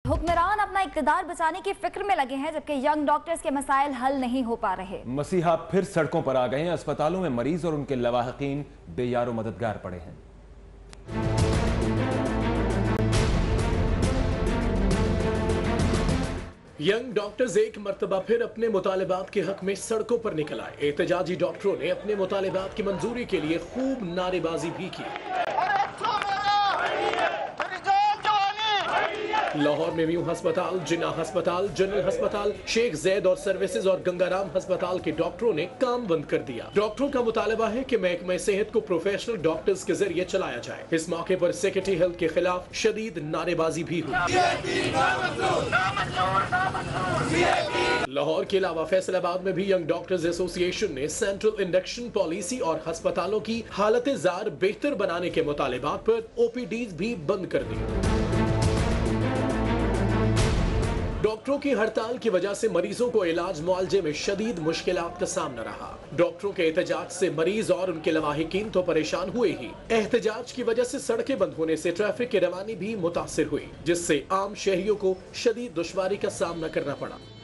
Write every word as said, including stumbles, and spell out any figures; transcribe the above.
हुक्मरान अपना इक़्तिदार बचाने की फिक्र में लगे हैं, जबकि यंग डॉक्टर्स के मसाइल हल नहीं हो पा रहे। मसीहा फिर सड़कों पर आ गए हैं। अस्पतालों में मरीज और उनके लवाहिकीन बेयारो मददगार पड़े हैं। यंग डॉक्टर्स एक मर्तबा फिर अपने मुतालिबात के हक में सड़कों पर निकल आए। एहतजाजी डॉक्टरों ने अपने मुतालिबात की मंजूरी के लिए खूब नारेबाजी भी की। लाहौर में म्यू अस्पताल, जिन्ना अस्पताल, जनरल अस्पताल, शेख जैद और सर्विसेज और गंगाराम अस्पताल के डॉक्टरों ने काम बंद कर दिया। डॉक्टरों का मुतालबा है कि महकमा सेहत को प्रोफेशनल डॉक्टर्स के जरिए चलाया जाए। इस मौके पर सेक्रेटरी हेल्थ के खिलाफ शदीद नारेबाजी भी हुई। लाहौर के अलावा फैसलाबाद में भी यंग डॉक्टर्स एसोसिएशन ने सेंट्रल इंडक्शन पॉलिसी और अस्पतालों की हालत जार बेहतर बनाने के मुतालिबात पर ओपीडीज भी बंद कर दी। डॉक्टरों की हड़ताल की वजह से मरीजों को इलाज मुआलजे में शदीद मुश्किलात का सामना रहा। डॉक्टरों के एहतजाज से मरीज और उनके लवाहिकीन तो परेशान हुए ही, एहतजाज की वजह से सड़कें बंद होने से ट्रैफिक की रवानी भी मुतासिर हुई, जिससे आम शहरियों को शदीद दुश्वारी का सामना करना पड़ा।